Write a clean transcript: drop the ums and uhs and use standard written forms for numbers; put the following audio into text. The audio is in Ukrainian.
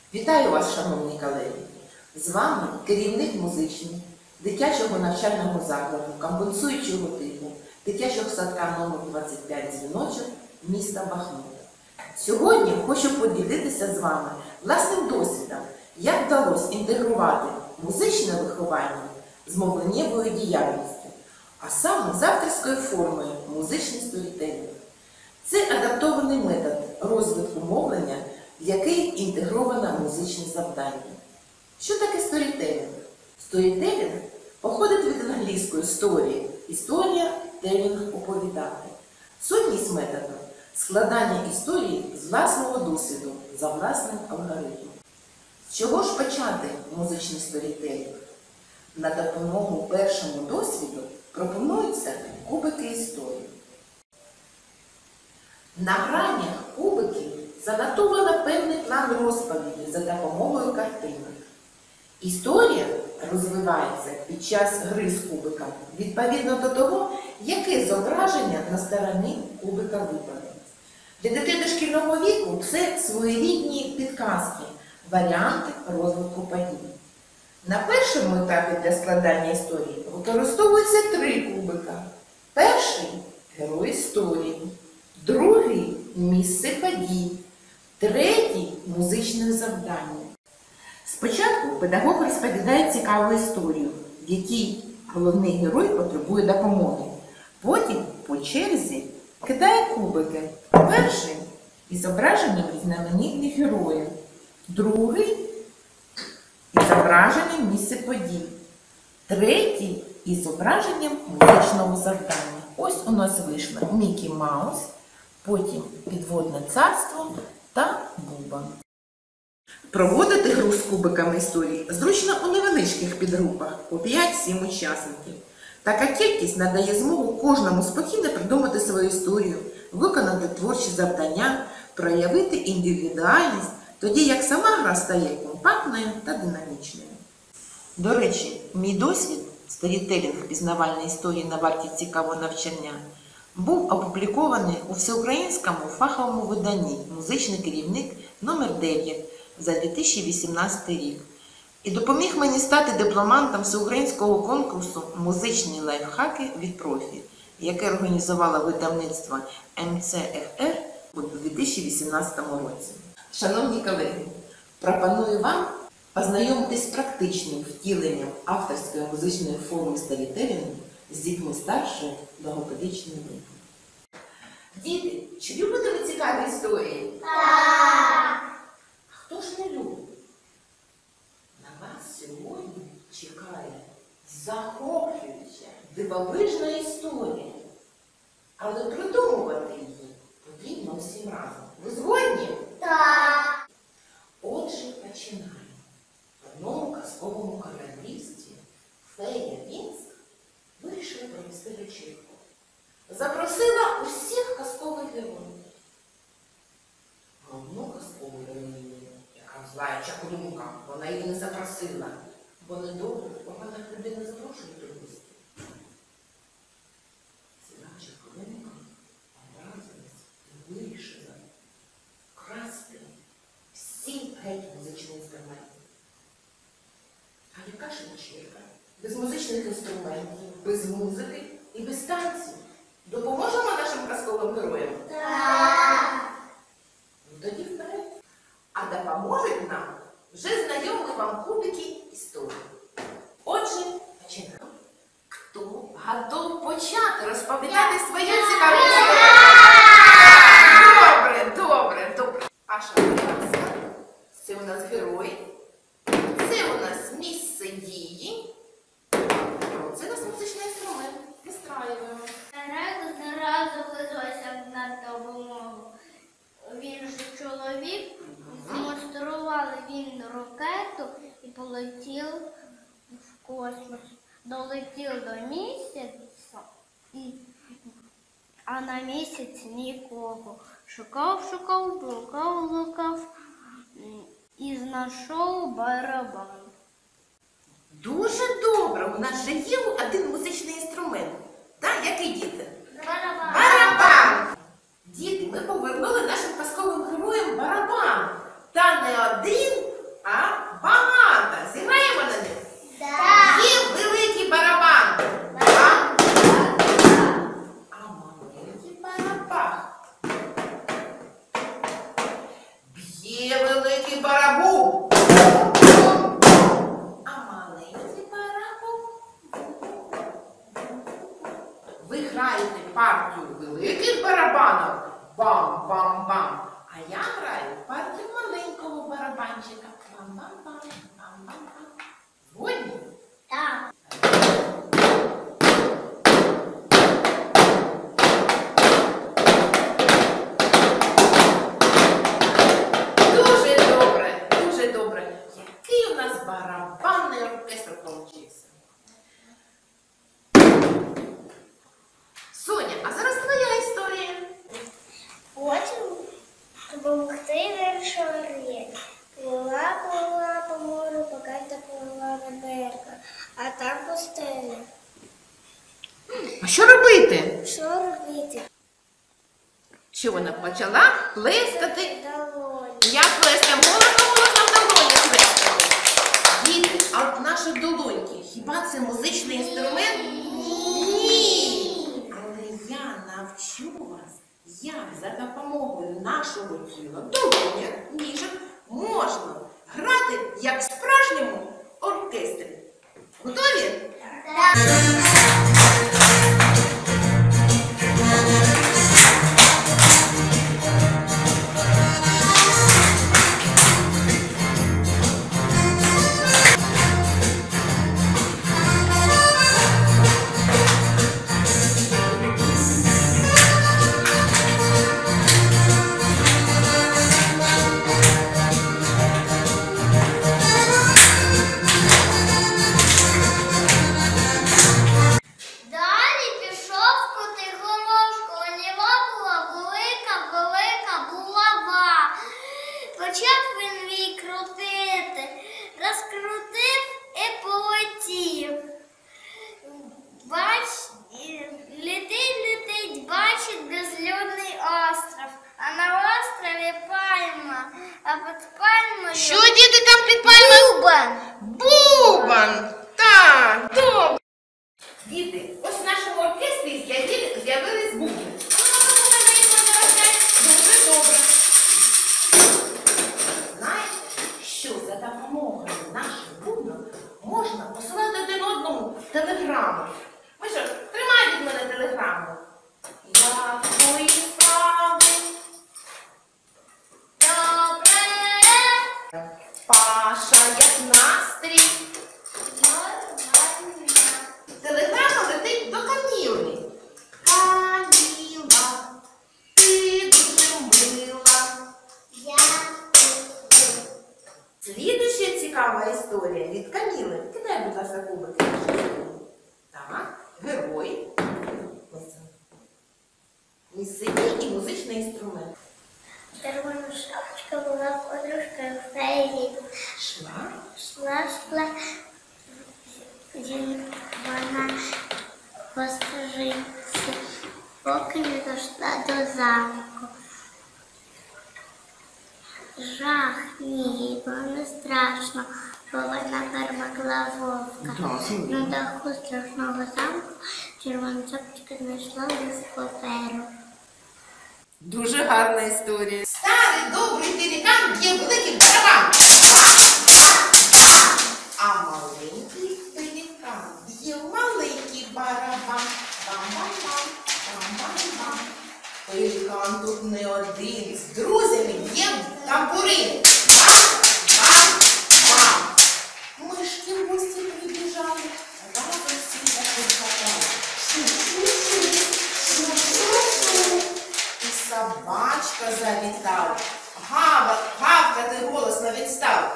Вітаю вас, шановні колеги! З вами керівник музичний дитячого навчального закладу компенсуючого типу дитячого садка номер 25 «Дзвіночок» міста Бахмут. Сьогодні хочу поділитися з вами власним досвідом, як вдалося інтегрувати музичне виховання з мовленнєвою діяльністю, а саме з авторською формою музичний сторітелінг. Це адаптований метод розвитку мовлення, в який інтегровано музичне завдання. Що таке сторітелінг? Сторітелінг походить від англійської story – історія, телінг – оповідати. Сутність методу – складання історії з власного досвіду за власним алгоритмом. З чого ж почати музичний сторітелінг? На допомогу першому досвіду пропонуються кубики історії. На гранях кубиків занотовано певний план розповіді за допомогою картинок. Історія розвивається під час гри з кубиками відповідно до того, яке зображення на стороні кубика вибране. Для дитини дошкільного віку це своєрідні підказки, варіанти розвитку подій. На першому етапі для складання історії використовуються 3 кубика. Перший – герой історії, другий – місце подій, третій – музичне завдання. Спочатку педагог розповідає цікаву історію, в якій головний герой потребує допомоги. Потім по черзі кидає кубики. Перший – із зображенням різноманітних героїв, другий – із зображенням місця подій, третій – із зображенням музичного завдання. Ось у нас вийшло Мікі Маус, потім Підводне царство та Буба. Проводити гру з кубиками історії зручно у невеличких підгрупах по 5-7 учасників. Така кількість надає змогу кожному спокійно придумати свою історію, виконати творчі завдання, проявити індивідуальність, тоді як сама гра стає компактною та динамічною. До речі, мій досвід сторітелінг пізнавальної історії на варті цікавого навчання був опублікований у всеукраїнському фаховому виданні «Музичний керівник номер 9 за 2018 рік» і допоміг мені стати дипломантом всеукраїнського конкурсу «Музичні лайфхаки від профі», яке організувало видавництво МЦФР у 2018 році. Шановні колеги, пропоную вам познайомитись з практичним втіленням авторської музичної форми сторітелінгу з дітьми старшої логопедичної віку. Діти, чи любите ви цікаві історії? Так! Хто ж не любить? На вас сьогодні чекає захоплююча, дивовижна історія. Але придумувати її потрібно всім разом. Ви згодні? Так! Отже, починаємо. В одному казковому королівстві фея Вінкс вирішила провести вечірку. Запросила усіх казкових героїв. Одну казкову героїню, яка зла чаклунка, вона її не запросила, бо недобре, поганих людей не запрошують до гості. Зла чаклунка образилась і вирішила красти всі геть музичні інструменти. А яка ж вечірка? Без музичних інструментів, без музики і без танців. Допоможемо нашим казковим героям? Так! Ну тоді вперед. А допоможуть нам вже знайомі вам кубики історії. Отже, починаємо. Хто готов почати розповідати свою цікаву історію? Добре. Аша, це у нас герой. Це у нас місце дії. Це у нас музичний інструмент. Вистраюємо. Зразу визвався на допомогу. Він же чоловік, змонстрували він ракету і полетів в космос. Долетів до місяця, а на місяці нікого. Шукав і знайшов барабан. Дуже добре. У нас же є один музичний інструмент. Так, який, діти? Барабан! Діти, ми повернули нашим казковим героям барабан. Та не один, ви граєте партію великих барабанів, бам-бам-бам, а я граю партію маленького барабанчика, бам-бам-бам, бам-бам-бам. Згодні? Так. Дуже добре, дуже добре. Який у нас барабанний оркестр получився. Соня, а зараз твоя історія. Потім допомогти вирішила рік. Плила по морю, поки доплила на берег, а там пустеля. А що робити? Що робити? Що вона почала плескати? Долоні. Як плескаємо? Голосно в долоні плескали. Діти, а от наші долоньки, хіба це музичний інструмент? Ні! Але я навчу вас, як за допомогою нашого тіла, долоня, ніжок, можна грати як в справжньому оркестрі. Готові? Далі пішов Котигорошко, голова була велика, велика булава. Почав він її крутити, розкрутив і полетів. Летить, бачить безлюдний остров, а на острові пальма, а під пальмою Що, діти, там під пальмою? Бубан. Бубан! Так, добре. Діти, ось в нашому оркестрі з'явились бубни. Дуже добре. Знаєте, що за допомогою наших бубнів можна посилати один одному телеграму? Ви що, тримай від мене телеграму. Як твої справи? Добре. Паша, як настрій? Телеграма летить до Каміли. Каміла, ти дуже мила. Слідуюча цікава історія від Каміли. Кидай, будь ласка, кубики. Так, герой. Місцевий і музичний інструмент. Червона шапочка була подружкою феї. Шла. Шла, вона по стежинці, поки не дійшла до замку. Жах, ні, було не страшно, бо вона перемогла вовка. На даху страшного замку червона шапочка знайшла лист паперу. Дуже гарна історія. Старий добрий пелікан б'є великий барабан. А маленький пелікан б'є маленький барабан. Бам-бам-бам, бам-бам-бам. Пелікан тут не один. З друзями б'є тамбурин. Бам-бам-бам. Мишки в гості прибіжали. Разом всі закричали. Шу-шу-шу, шу-шу-шу. І собачка завітала. Гавкати голосно відстав.